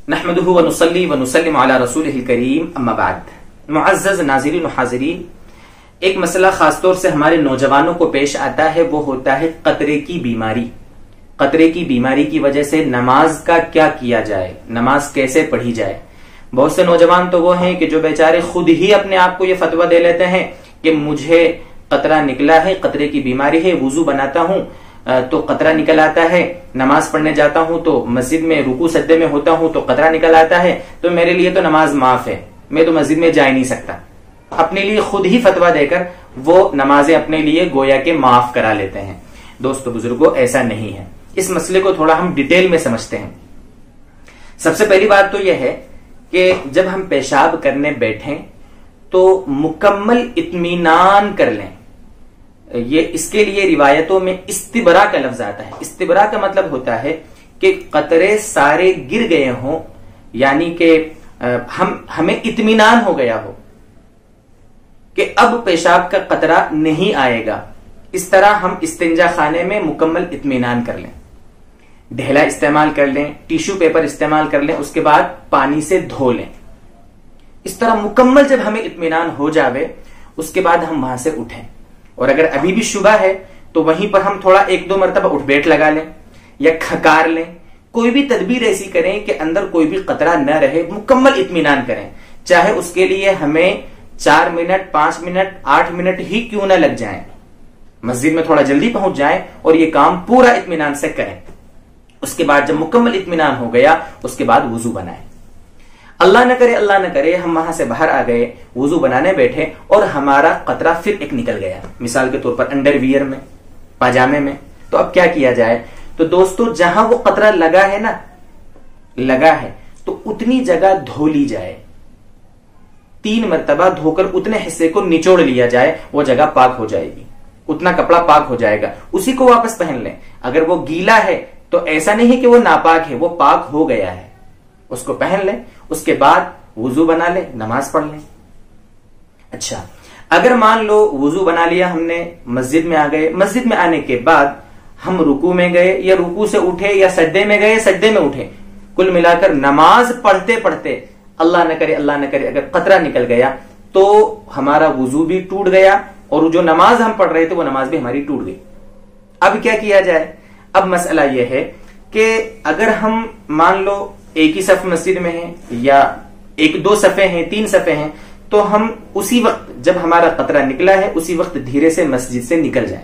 نحمده ونصلي ونسلم على رسوله الكریم اما بعد. معزز ناظرین و حاضرین، ایک مسئلہ خاص طور سے ہمارے نوجوانوں کو پیش آتا ہے، وہ ہوتا ہے قطرے کی بیماری. قطرے کی بیماری کی وجہ سے نماز کا کیا کیا جائے، نماز کیسے پڑھی جائے. بہت سے نوجوان تو وہ ہیں کہ جو بیچارے خود ہی اپنے آپ کو یہ فتویٰ دے لیتے ہیں کہ مجھے قطرہ نکلا ہے، قطرے کی بیماری ہے، وضو بناتا ہوں تو قطرہ نکل آتا ہے، نماز پڑھنے جاتا ہوں تو مسجد میں رکوع سجدے میں ہوتا ہوں تو قطرہ نکل آتا ہے، تو میرے لیے تو نماز معاف ہے، میں تو مسجد میں جا ہی نہیں سکتا. اپنے لیے خود ہی فتویٰ دے کر وہ نمازیں اپنے لیے گویا کہ معاف کرا لیتے ہیں. دوستو بزرگوں، ایسا نہیں ہے. اس مسئلے کو تھوڑا ہم ڈیٹیل میں سمجھتے ہیں. سب سے پہلی بات تو یہ ہے کہ جب ہم پیشاب کرنے بیٹھیں تو مکمل اطمینان کر لیں. یہ اس کے لیے روایتوں میں استبرا کا لفظ آتا ہے. استبرا کا مطلب ہوتا ہے کہ قطرے سارے گر گئے ہوں، یعنی کہ ہمیں اطمینان ہو گیا ہو کہ اب پیشاب کا قطرہ نہیں آئے گا. اس طرح ہم استنجا خانے میں مکمل اطمینان کر لیں. ڈھیلا استعمال کر لیں، ٹیشو پیپر استعمال کر لیں، اس کے بعد پانی سے دھو لیں. اس طرح مکمل جب ہمیں اطمینان ہو جاوے اس کے بعد ہم وہاں سے اٹھیں. اور اگر ابھی بھی شبہ ہے تو وہیں پر ہم تھوڑا ایک دو مرتبہ اٹھ بیٹھ لگا لیں یا کھکار لیں. کوئی بھی تدبیر ایسی کریں کہ اندر کوئی بھی قطرہ نہ رہے، مکمل اطمینان کریں. چاہے اس کے لیے ہمیں 4 منٹ 5 منٹ 8 منٹ ہی کیوں نہ لگ جائیں، مسجد میں تھوڑا جلدی پہنچ جائیں اور یہ کام پورا اطمینان سے کریں. اس کے بعد جب مکمل اطمینان ہو گیا اس کے بعد وضو بنائیں. اللہ نہ کرے ہم وہاں سے باہر آ گئے، وضو بنانے بیٹھے اور ہمارا قطرہ پھر ایک نکل گیا، مثال کے طور پر انڈر ویئر میں، پاجامے میں. تو اب کیا کیا جائے؟ تو دوستو جہاں وہ قطرہ لگا ہے تو اتنی جگہ دھو لی جائے. 3 مرتبہ دھو کر اتنے حصے کو نچوڑ لیا جائے، وہ جگہ پاک ہو جائے گی، اتنا کپڑا پاک ہو جائے گا. اسی کو واپس پہن لیں. اگر وہ گیلا ہے تو ایسا نہیں ہے کہ وہ ناپاک ہے، وہ پاک ہو گیا ہے، اس کو پہن لیں. اس کے بعد وضو بنا لیں، نماز پڑھ لیں. اچھا، اگر مان لو وضو بنا لیا ہم نے، مسجد میں آ گئے، مسجد میں آنے کے بعد ہم رکوع میں گئے یا رکوع سے اٹھے یا سجدے میں گئے، سجدے میں اٹھے، کل ملا کر نماز پڑھتے پڑھتے اللہ نہ کرے اگر قطرہ نکل گیا تو ہمارا وضو بھی ٹوٹ گیا اور جو نماز ہم پڑھ رہے تھے وہ نماز بھی ہماری ٹوٹ گئی. اب کیا کیا جائے؟ اب مسئلہ یہ ہے کہ اگر ہم مان لو ایک ہی صف مسجد میں ہیں یا 1-2 صفیں ہیں، 3 صفیں ہیں، تو ہم اسی وقت جب ہمارا قطرہ نکلا ہے اسی وقت دھیرے سے مسجد سے نکل جائیں،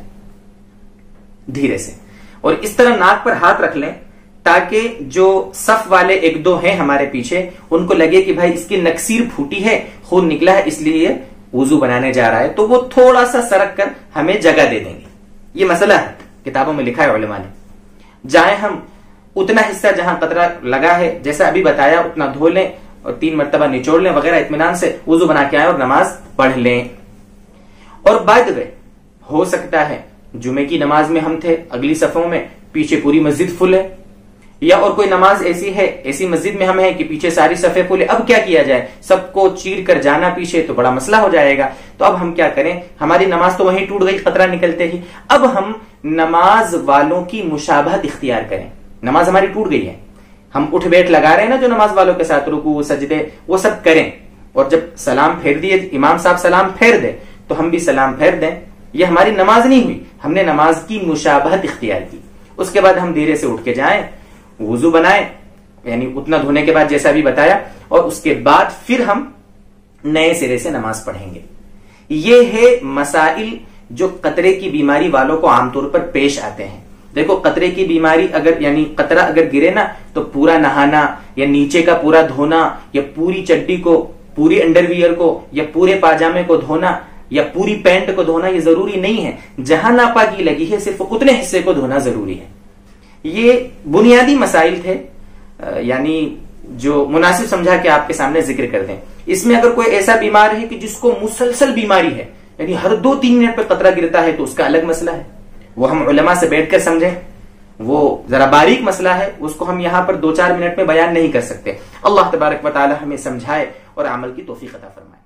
دھیرے سے. اور اس طرح ناک پر ہاتھ رکھ لیں تاکہ جو صف والے 1-2 ہیں ہمارے پیچھے ان کو لگے کہ بھائی اس کی نکسیر پھوٹی ہے، خون نکلا ہے، اس لیے وضو بنانے جا رہا ہے، تو وہ تھوڑا سا سرک کر ہمیں جگہ دے دیں گے. یہ مسئلہ ہے، کتابوں میں لکھا ہے علماء نے. جائیں ہم اتنا حصہ جہاں قطرہ لگا ہے جیسا ابھی بتایا اتنا دھو لیں اور 3 مرتبہ نچوڑ لیں وغیرہ، اطمینان سے وضو بنا کے آئیں اور نماز پڑھ لیں. اور بعد میں ہو سکتا ہے جمعے کی نماز میں ہم تھے اگلی صفوں میں، پیچھے پوری مسجد فل ہے، یا اور کوئی نماز ایسی ہے، ایسی مسجد میں ہم ہیں کہ پیچھے ساری صفیں فل ہے. اب کیا کیا جائے؟ سب کو چیر کر جانا پیچھے تو بڑا مسئلہ ہو جائے گا. تو اب ہم کیا کریں؟ ہماری نماز تو وہیں ٹوٹ گئی قطرہ نکلتے ہی. اب ہم نماز والوں کی مشابہت اختیار کریں. نماز ہماری ٹوٹ گئی ہے، ہم اٹھ بیٹھ لگا رہے ہیں نا جو نماز والوں کے ساتھ، رکوع سجدے وہ سب کریں. اور جب سلام پھیر دیے، امام صاحب سلام پھیر دے تو ہم بھی سلام پھیر دیں. یہ ہماری نماز نہیں ہوئی، ہم نے نماز کی مشابہت اختیار کی. اس کے بعد ہم دھیرے سے اٹھ کے جائیں، وضو بنائیں، یعنی اتنا دھونے کے بعد جیسا بھی بتایا، اور اس کے بعد پھر ہم نئے سرے سے نماز پڑھیں گے. یہ ہے مسائل جو قطرے کی بیماری والوں کو عام طور پر پیش آتے ہیں. دیکھو، قطرے کی بیماری اگر یعنی قطرہ اگر گرے نا تو پورا نہانا یا نیچے کا پورا دھونا یا پوری چڈی کو، پوری انڈر ویئر کو یا پورے پاجامے کو دھونا یا پوری پینٹ کو دھونا یہ ضروری نہیں ہے. جہاں ناپاکی لگی ہے صرف اتنے حصے کو دھونا ضروری ہے. یہ بنیادی مسائل تھے، یعنی جو مناسب سمجھا کہ آپ کے سامنے ذکر کر دیں. اس میں اگر کوئی ایسا بیمار ہے کہ جس کو مسلسل بیماری ہے، یعنی ہر 2-3 منٹ پہ قطرہ گرتا ہے، تو اس کا الگ مسئلہ ہے، وہ ہم علماء سے بیٹھ کر سمجھیں. وہ ذرا باریک مسئلہ ہے، اس کو ہم یہاں پر 2-4 منٹ میں بیان نہیں کر سکتے. اللہ تبارک و تعالی ہمیں سمجھائے اور عمل کی توفیق عطا فرمائے.